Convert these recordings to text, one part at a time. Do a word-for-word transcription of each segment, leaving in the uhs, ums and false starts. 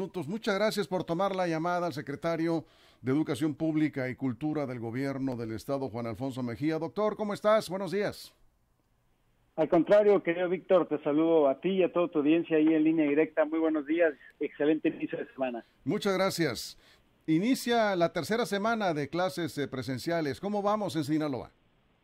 Minutos. Muchas gracias por tomar la llamada al secretario de Educación Pública y Cultura del Gobierno del Estado, Juan Alfonso Mejía. Doctor, ¿cómo estás? Buenos días. Al contrario, querido Víctor, te saludo a ti y a toda tu audiencia ahí en línea directa. Muy buenos días, excelente inicio de semana. Muchas gracias. Inicia la tercera semana de clases presenciales. ¿Cómo vamos en Sinaloa?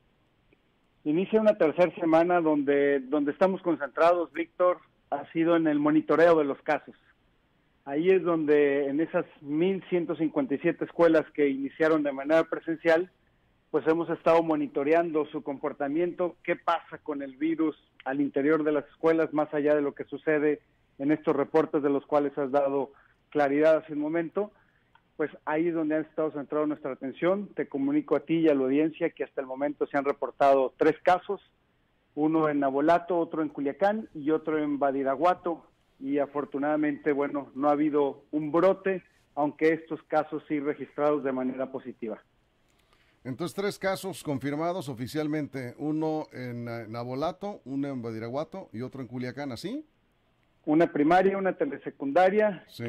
Inicia una tercera semana donde, donde estamos concentrados, Víctor, ha sido en el monitoreo de los casos. Ahí es donde en esas mil ciento cincuenta y siete escuelas que iniciaron de manera presencial, pues hemos estado monitoreando su comportamiento, qué pasa con el virus al interior de las escuelas, más allá de lo que sucede en estos reportes de los cuales has dado claridad hace un momento. Pues ahí es donde han estado centrado nuestra atención. Te comunico a ti y a la audiencia que hasta el momento se han reportado tres casos, uno en Navolato, otro en Culiacán y otro en Badiraguato, y afortunadamente, bueno, no ha habido un brote, aunque estos casos sí registrados de manera positiva. Entonces, tres casos confirmados oficialmente, uno en Navolato, uno en Badiraguato y otro en Culiacán, ¿así? Una primaria, una telesecundaria sí.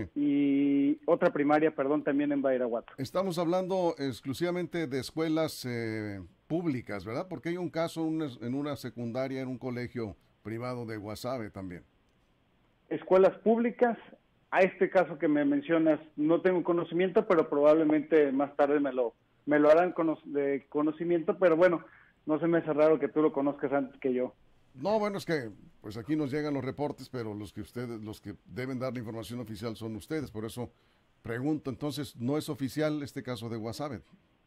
y otra primaria, perdón, también en Badiraguato. Estamos hablando exclusivamente de escuelas eh, públicas, ¿verdad? Porque hay un caso en una secundaria en un colegio privado de Guasave también. Escuelas públicas, a este caso que me mencionas no tengo conocimiento, pero probablemente más tarde me lo, me lo harán cono de conocimiento, pero bueno, no se me hace raro que tú lo conozcas antes que yo. No, bueno, es que pues aquí nos llegan los reportes, pero los que ustedes, los que deben dar la información oficial son ustedes, por eso pregunto, entonces, ¿no es oficial este caso de Guasave?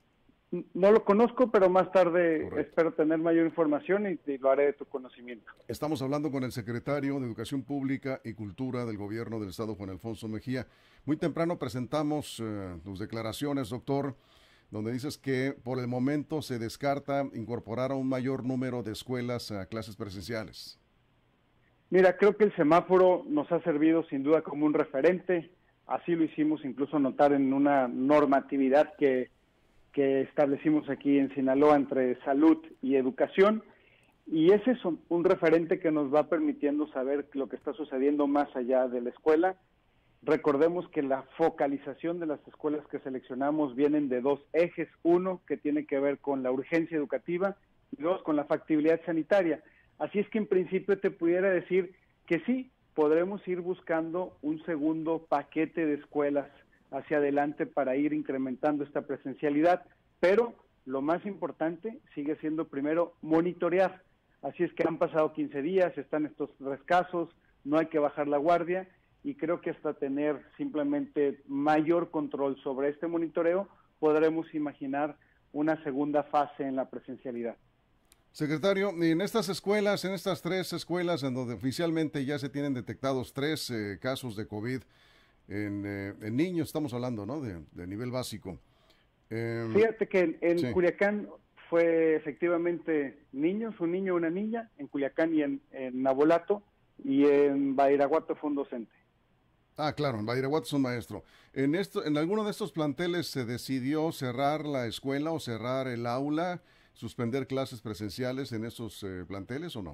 No lo conozco, pero más tarde Correcto. Espero tener mayor información y, y lo haré de tu conocimiento. Estamos hablando con el secretario de Educación Pública y Cultura del Gobierno del Estado, Juan Alfonso Mejía. Muy temprano presentamos eh, tus declaraciones, doctor, donde dices que por el momento se descarta incorporar a un mayor número de escuelas a clases presenciales. Mira, creo que el semáforo nos ha servido sin duda como un referente. Así lo hicimos incluso notar en una normatividad que que establecimos aquí en Sinaloa entre salud y educación, y ese es un, un referente que nos va permitiendo saber lo que está sucediendo más allá de la escuela. Recordemos que la focalización de las escuelas que seleccionamos vienen de dos ejes, uno que tiene que ver con la urgencia educativa y dos con la factibilidad sanitaria. Así es que en principio te pudiera decir que sí, podremos ir buscando un segundo paquete de escuelas hacia adelante para ir incrementando esta presencialidad, pero lo más importante sigue siendo primero monitorear. Así es que han pasado quince días, están estos tres casos, no hay que bajar la guardia y creo que hasta tener simplemente mayor control sobre este monitoreo podremos imaginar una segunda fase en la presencialidad. Secretario, en estas escuelas, en estas tres escuelas en donde oficialmente ya se tienen detectados tres eh, casos de COVID, En, eh, en niños estamos hablando, ¿no? De, de nivel básico. Eh, Fíjate que en, en sí. Culiacán fue efectivamente niños, un niño y una niña, en Culiacán y en, en Navolato, y en Badiraguato fue un docente. Ah, claro, en Badiraguato es un maestro. ¿En, esto, ¿En alguno de estos planteles se decidió cerrar la escuela o cerrar el aula, suspender clases presenciales en esos eh, planteles o no?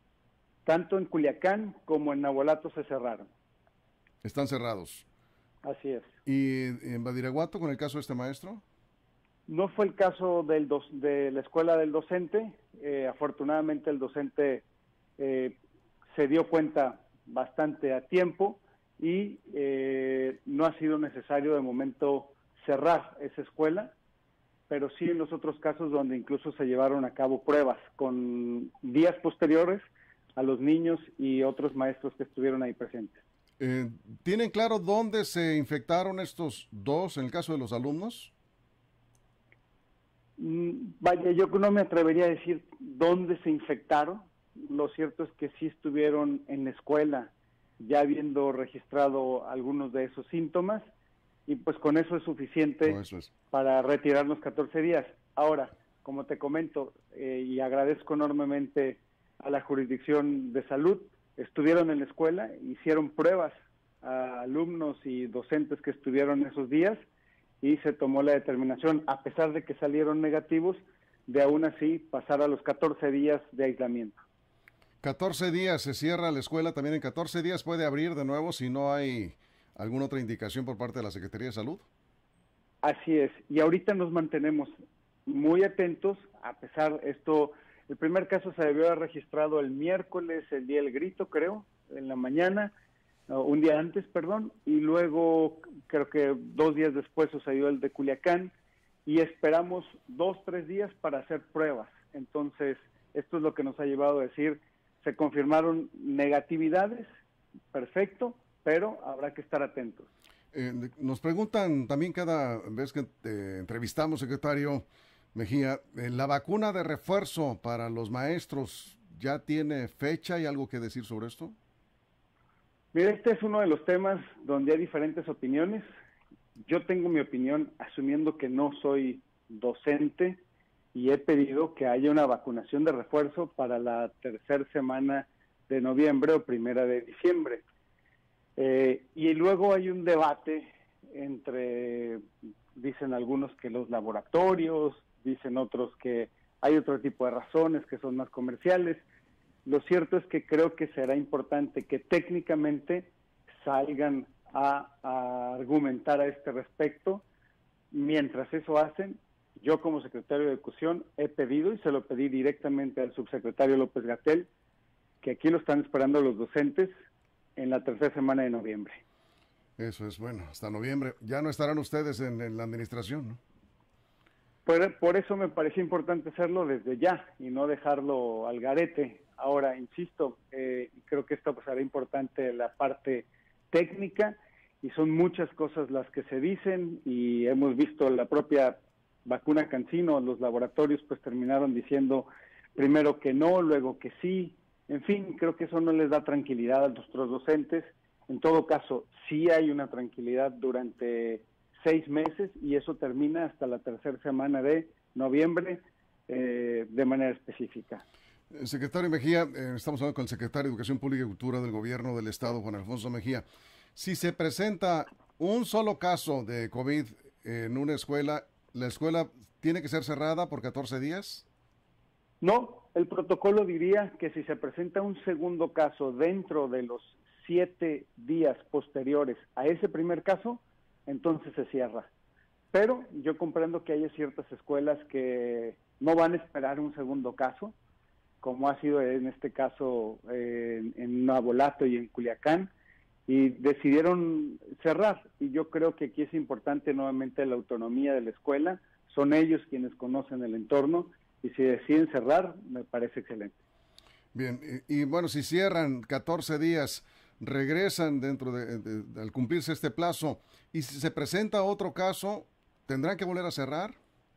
Tanto en Culiacán como en Navolato se cerraron. Están cerrados. Así es. ¿Y en Badiraguato con el caso de este maestro? No fue el caso del do, de la escuela del docente. Eh, afortunadamente el docente eh, se dio cuenta bastante a tiempo y eh, no ha sido necesario de momento cerrar esa escuela, pero sí en los otros casos donde incluso se llevaron a cabo pruebas con días posteriores a los niños y otros maestros que estuvieron ahí presentes. Eh, ¿Tienen claro dónde se infectaron estos dos en el caso de los alumnos? Mm, vaya, yo no me atrevería a decir dónde se infectaron. Lo cierto es que sí estuvieron en la escuela ya habiendo registrado algunos de esos síntomas y pues con eso es suficiente no, eso es. para retirar los catorce días. Ahora, como te comento eh, y agradezco enormemente a la jurisdicción de salud, estuvieron en la escuela, hicieron pruebas a alumnos y docentes que estuvieron esos días y se tomó la determinación, a pesar de que salieron negativos, de aún así pasar a los catorce días de aislamiento. catorce días se cierra la escuela, también en catorce días puede abrir de nuevo si no hay ¿Alguna otra indicación por parte de la Secretaría de Salud? Así es, y ahorita nos mantenemos muy atentos, a pesar esto, el primer caso se debió haber registrado el miércoles, el día del grito, creo, en la mañana, no, un día antes, perdón, y luego creo que dos días después sucedió el de Culiacán, y esperamos dos, tres días para hacer pruebas. Entonces, esto es lo que nos ha llevado a decir, se confirmaron negatividades, perfecto, pero habrá que estar atentos. Eh, nos preguntan también cada vez que te entrevistamos, secretario Mejía, eh, ¿la vacuna de refuerzo para los maestros ya tiene fecha y algo que decir sobre esto? Mira, este es uno de los temas donde hay diferentes opiniones. Yo tengo mi opinión asumiendo que no soy docente y he pedido que haya una vacunación de refuerzo para la tercera semana de noviembre o primera de diciembre. Eh, y luego hay un debate entre, dicen algunos que los laboratorios, dicen otros que hay otro tipo de razones que son más comerciales. Lo cierto es que creo que será importante que técnicamente salgan a, a argumentar a este respecto. Mientras eso hacen, yo como secretario de Educación he pedido, y se lo pedí directamente al subsecretario López-Gatell, que aquí lo están esperando los docentes en la tercera semana de noviembre. Eso es bueno, hasta noviembre. Ya no estarán ustedes en, en la administración, ¿no? Por, por eso me pareció importante hacerlo desde ya y no dejarlo al garete. Ahora, insisto, eh, creo que esto pues, será importante la parte técnica y son muchas cosas las que se dicen y hemos visto la propia vacuna CanSino, los laboratorios pues terminaron diciendo primero que no, luego que sí. En fin, creo que eso no les da tranquilidad a nuestros docentes. En todo caso, sí hay una tranquilidad durante seis meses y eso termina hasta la tercera semana de noviembre eh, de manera específica. Secretario Mejía, eh, estamos hablando con el secretario de Educación Pública y Cultura del Gobierno del Estado, Juan Alfonso Mejía. Si se presenta un solo caso de COVID en una escuela, ¿la escuela tiene que ser cerrada por catorce días? No, el protocolo diría que si se presenta un segundo caso dentro de los siete días posteriores a ese primer caso, entonces se cierra. Pero yo comprendo que hay ciertas escuelas que no van a esperar un segundo caso, como ha sido en este caso eh, en Navolato y en Culiacán, y decidieron cerrar. Y yo creo que aquí es importante nuevamente la autonomía de la escuela, son ellos quienes conocen el entorno, y si deciden cerrar, me parece excelente. Bien, y, y bueno, si cierran catorce días, regresan dentro de, de, de, al cumplirse este plazo, y si se presenta otro caso, ¿tendrán que volver a cerrar?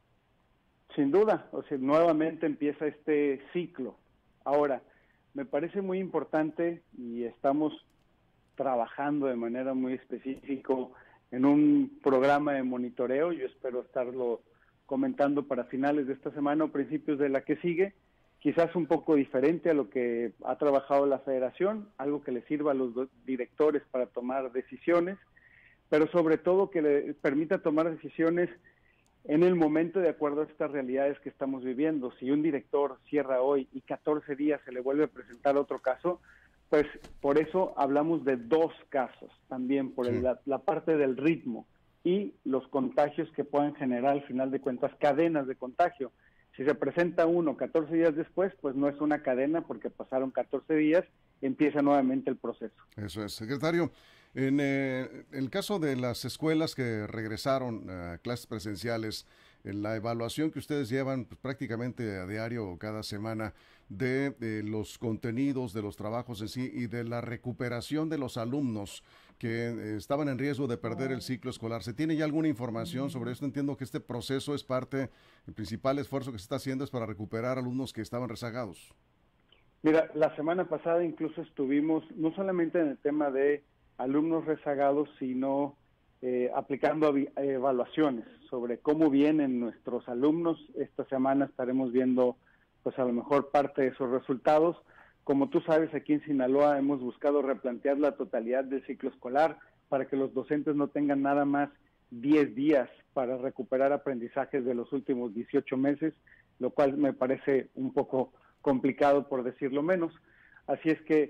Sin duda, o sea, nuevamente empieza este ciclo. Ahora, me parece muy importante y estamos trabajando de manera muy específica en un programa de monitoreo, yo espero estarlo comentando para finales de esta semana o principios de la que sigue, quizás un poco diferente a lo que ha trabajado la federación, algo que le sirva a los directores para tomar decisiones, pero sobre todo que le permita tomar decisiones en el momento de acuerdo a estas realidades que estamos viviendo. Si un director cierra hoy y catorce días se le vuelve a presentar otro caso, pues por eso hablamos de dos casos también, por el, la, la parte del ritmo y los contagios que puedan generar al final de cuentas cadenas de contagio. Si se presenta uno catorce días después, pues no es una cadena porque pasaron catorce días, empieza nuevamente el proceso. Eso es. Secretario, en eh, el caso de las escuelas que regresaron a clases presenciales, en la evaluación que ustedes llevan pues, prácticamente a diario o cada semana de, de los contenidos, de los trabajos en sí y de la recuperación de los alumnos que eh, estaban en riesgo de perder el ciclo escolar. ¿Se tiene ya alguna información sobre esto? Entiendo que este proceso es parte, el principal esfuerzo que se está haciendo es para recuperar alumnos que estaban rezagados. Mira, la semana pasada incluso estuvimos no solamente en el tema de alumnos rezagados, sino eh, aplicando evaluaciones sobre cómo vienen nuestros alumnos. Esta semana estaremos viendo, pues a lo mejor parte de esos resultados. Como tú sabes, aquí en Sinaloa hemos buscado replantear la totalidad del ciclo escolar para que los docentes no tengan nada más diez días para recuperar aprendizajes de los últimos dieciocho meses, lo cual me parece un poco complicado por decirlo menos. Así es que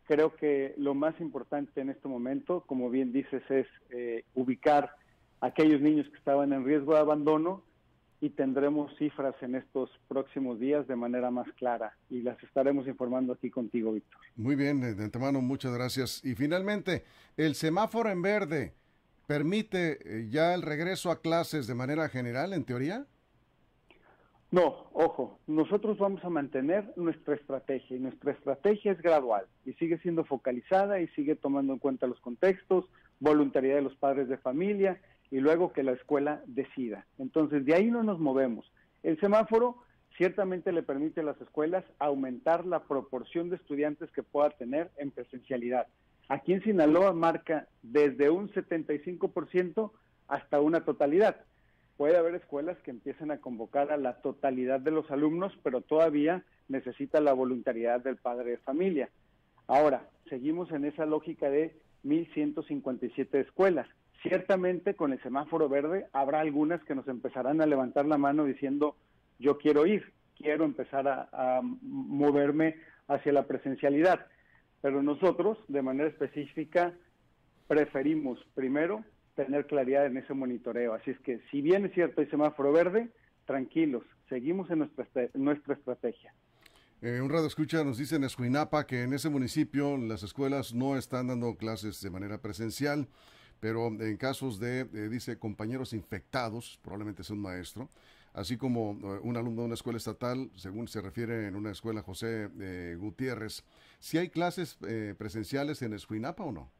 Creo que lo más importante en este momento, como bien dices, es eh, ubicar a aquellos niños que estaban en riesgo de abandono, y tendremos cifras en estos próximos días de manera más clara y las estaremos informando aquí contigo, Víctor. Muy bien, de antemano, muchas gracias. Y finalmente, el semáforo en verde permite eh, ya el regreso a clases de manera general, en teoría. No, ojo, nosotros vamos a mantener nuestra estrategia y nuestra estrategia es gradual y sigue siendo focalizada y sigue tomando en cuenta los contextos, voluntariedad de los padres de familia y luego que la escuela decida. Entonces, de ahí no nos movemos. El semáforo ciertamente le permite a las escuelas aumentar la proporción de estudiantes que pueda tener en presencialidad. Aquí en Sinaloa marca desde un setenta y cinco por ciento hasta una totalidad. Puede haber escuelas que empiecen a convocar a la totalidad de los alumnos, pero todavía necesita la voluntariedad del padre de familia. Ahora, seguimos en esa lógica de mil ciento cincuenta y siete escuelas. Ciertamente con el semáforo verde habrá algunas que nos empezarán a levantar la mano diciendo yo quiero ir, quiero empezar a, a moverme hacia la presencialidad. Pero nosotros, de manera específica, preferimos primero tener claridad en ese monitoreo. Así es que, si bien es cierto el semáforo verde, tranquilos, seguimos en nuestra, nuestra estrategia. Eh, un radio escucha nos dice en Escuinapa que en ese municipio las escuelas no están dando clases de manera presencial, pero en casos de, eh, dice, compañeros infectados, probablemente sea un maestro, así como uh, un alumno de una escuela estatal, según se refiere en una escuela José eh, Gutiérrez. ¿Si hay clases eh, presenciales en Escuinapa o no?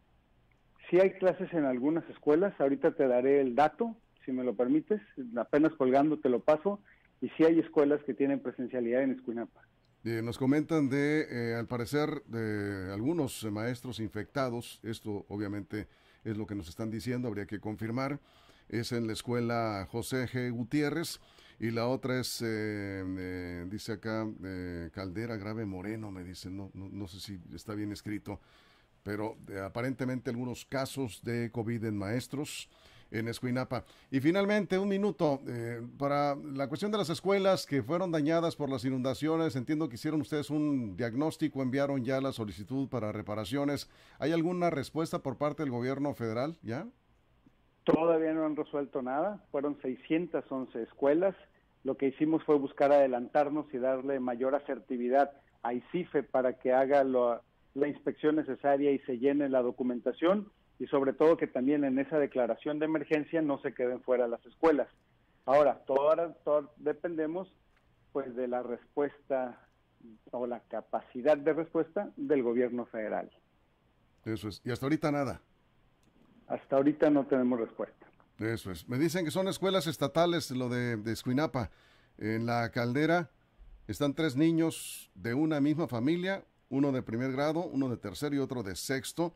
Sí hay clases en algunas escuelas, ahorita te daré el dato, si me lo permites, apenas colgando te lo paso, y sí hay escuelas que tienen presencialidad en Escuinapa. Eh, nos comentan de, eh, al parecer, de algunos maestros infectados, esto obviamente es lo que nos están diciendo, habría que confirmar, es en la escuela José G. Gutiérrez, y la otra es, eh, eh, dice acá, eh, Caldera Grave Moreno, me dicen, no, no, no sé si está bien escrito, pero eh, aparentemente algunos casos de COVID en maestros en Escuinapa. Y finalmente, un minuto, eh, para la cuestión de las escuelas que fueron dañadas por las inundaciones, entiendo que hicieron ustedes un diagnóstico, enviaron ya la solicitud para reparaciones. ¿Hay alguna respuesta por parte del gobierno federal ya? Todavía no han resuelto nada, fueron seiscientas once escuelas. Lo que hicimos fue buscar adelantarnos y darle mayor asertividad a ICIFE para que haga lo, la inspección necesaria y se llene la documentación, y sobre todo que también en esa declaración de emergencia no se queden fuera las escuelas. Ahora, todo, todo dependemos pues de la respuesta o la capacidad de respuesta del gobierno federal. Eso es, y hasta ahorita nada. Hasta ahorita no tenemos respuesta. Eso es. Me dicen que son escuelas estatales, lo de, de Escuinapa. En la Caldera están tres niños de una misma familia, uno de primer grado, uno de tercero y otro de sexto,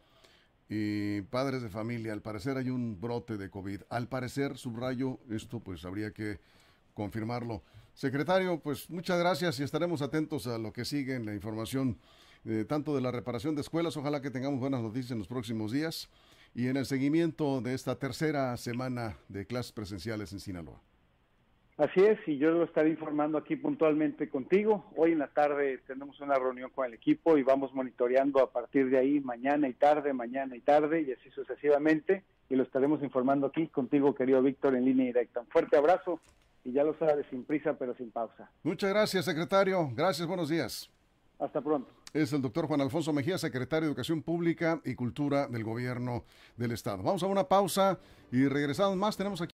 y padres de familia. Al parecer hay un brote de COVID. Al parecer, subrayo, esto pues habría que confirmarlo. Secretario, pues muchas gracias y estaremos atentos a lo que sigue en la información, eh, tanto de la reparación de escuelas, ojalá que tengamos buenas noticias en los próximos días, y en el seguimiento de esta tercera semana de clases presenciales en Sinaloa. Así es, y yo lo estaré informando aquí puntualmente contigo. Hoy en la tarde tenemos una reunión con el equipo y vamos monitoreando a partir de ahí mañana y tarde, mañana y tarde, y así sucesivamente, y lo estaremos informando aquí contigo, querido Víctor, en línea directa. Un fuerte abrazo, y ya lo sabes, sin prisa pero sin pausa. Muchas gracias, secretario. Gracias, buenos días. Hasta pronto. Es el doctor Juan Alfonso Mejía, secretario de Educación Pública y Cultura del Gobierno del Estado. Vamos a una pausa y regresamos más. Tenemos aquí